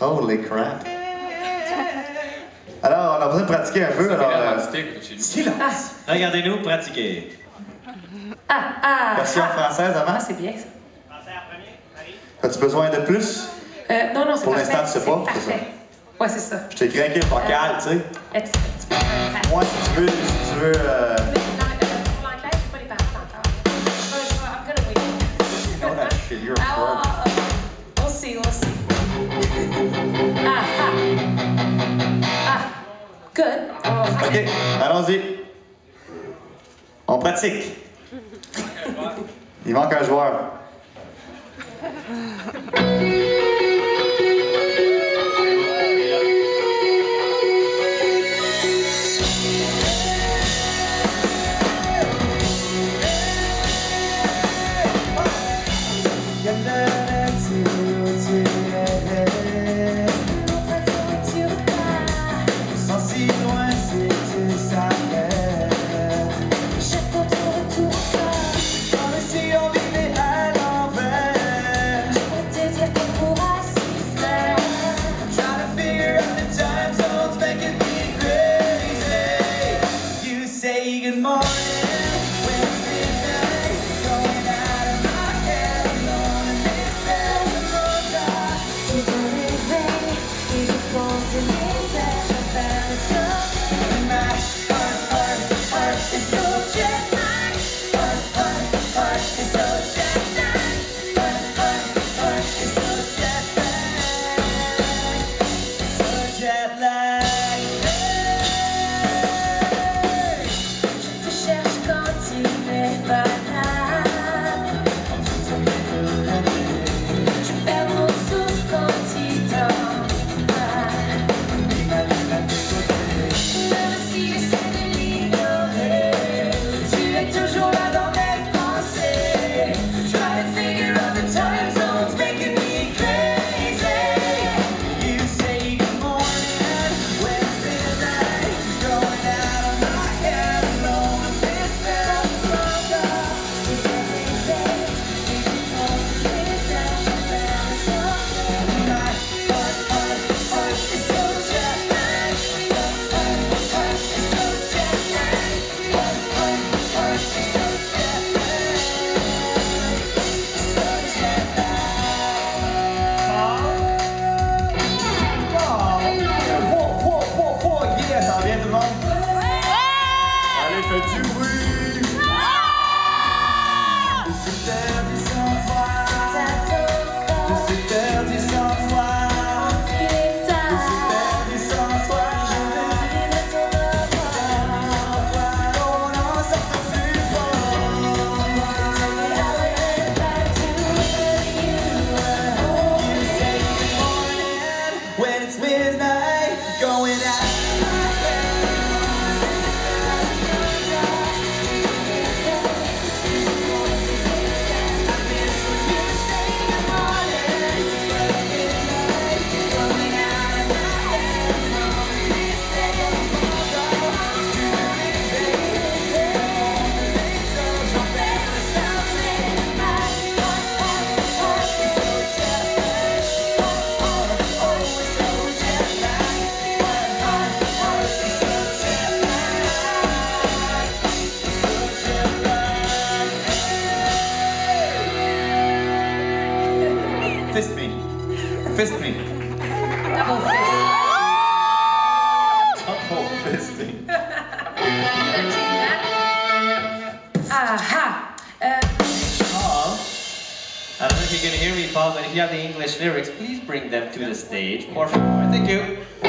Holy crap. Alors, on a besoin de pratiquer un peu, alors... Silence! Regardez-nous pratiquer. Version française avant? C'est bien, ça. Français en premier, Marie. As-tu besoin de plus? Non, non, c'est Pour parfait. l'instant, tu sais pas, C'est c'est ça? parfait. Ouais, c'est ça. Je t'ai craqué le vocal, tu sais. Tu peux faire Moi, si tu veux... Pour l'anglais, j'ai pas les paroles encore. I'm gonna wait. You know that shit, you're a pro. We'll see, we'll see. Good. OK, allons-y. On pratique. Il manque un joueur. Good morning, when it's midnight, going out of my head, alone in this bed, the roads are is it going to me, that I found it so, my heart is so jet lag, heart is so jet lag, heart is so jet lag, so jet lag. When it's midnight, going out. Fist me. Fist me. Double fist. Double fisting. Aha. Paul, I don't know if you can hear me, Paul, but if you have the English lyrics, please bring them to the stage. Por favor. Thank you.